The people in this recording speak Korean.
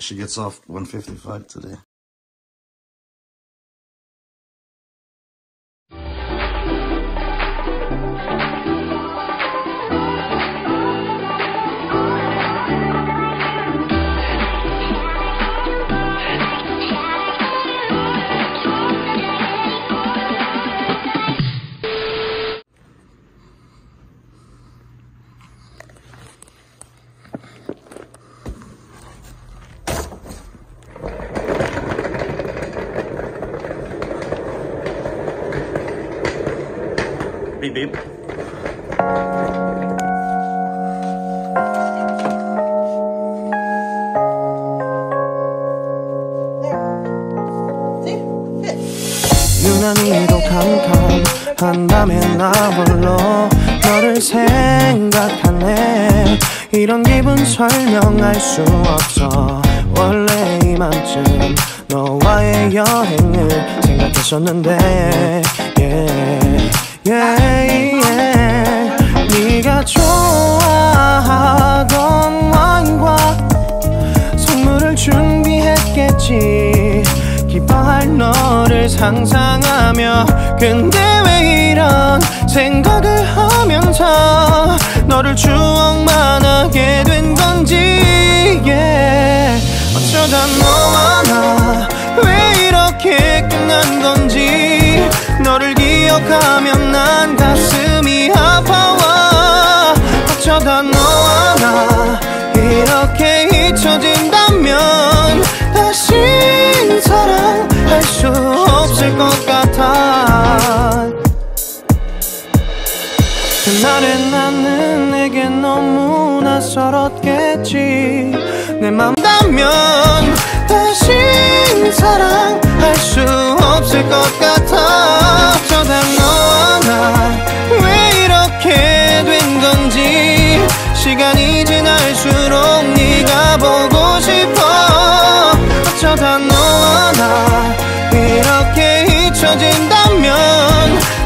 She gets off 1:55 today. Beep beep. 유난히도 캄캄한 밤에 나 홀로 너를 생각하네. 이런 기분 설명할 수 없어. 원래 이맘쯤 너와의 여행을 생각했었는데 네가 좋아하던 와인과 선물을 준비했겠지. 기뻐할 너를 상상하며. 근데 왜 이런 생각을 하면서 너를 추억만 하게 된 건지. 어쩌다 너와 나 왜 이렇게 끝난 건지. 너를 기억하면 난 가슴이 아파와. 어쩌다 너와 나 이렇게 잊혀진다면 다시 사랑할 수 없을 것 같아. 그날의 나는 내게 너무 낯설었겠지. 내 맘다면 다시 사랑할 수 없을 것 같아. 어쩌다 너와 나 왜 이렇게 된 건지. 시간이 지날수록 네가 보고 싶어. 어쩌다 너와 나 이렇게 잊혀진다면